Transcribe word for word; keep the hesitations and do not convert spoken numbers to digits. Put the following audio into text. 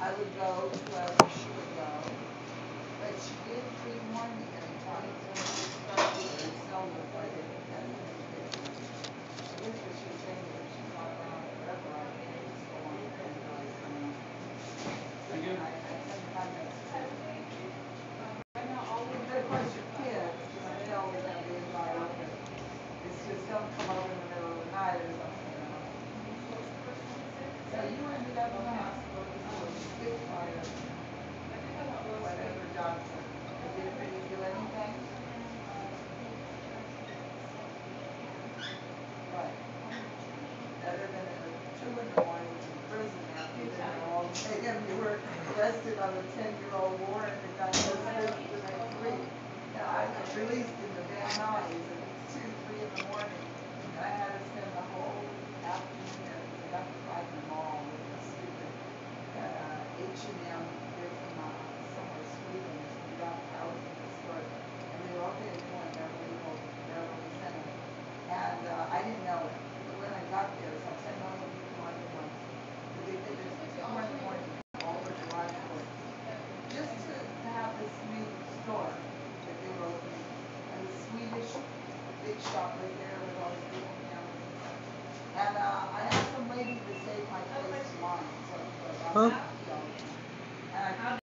I would go to wherever she would go. But she did pre-warn me that in twenty twenty very seldom I did that many pictures. I guess what she was saying is if she's not around forever, I can't just go on and do it. Thank you. And I, I sometimes that's true. But of course your kids, you know, they always have the invite open. It's just don't come over in the middle of the night or something, you know. So you ended up in the hospital with a stick fire, whatever doctor. Did it really do anything? Right. Better than at two in the morning in prison after you've been there all day and you were arrested on a ten-year-old warrant and got no sleep for the next week. Now I was released in the Van Nuys and it's two, three in the morning and I had to spend the whole afternoon there because I got to find the mall with the stupid uh, H and M. They're from uh, somewhere Sweden. We got out in the store and they were okay to go in Beverly Hills, Beverly Center. And uh, I didn't know it. But when I got there, it's like ten million people on the one. They did this two in the morning, all the garage doors. Just to, to have this new store that they were opening. And the Swedish big shop was there with all these little cameras and stuff. And uh, I asked some lady to save my place in line. So I was like, Huh? and I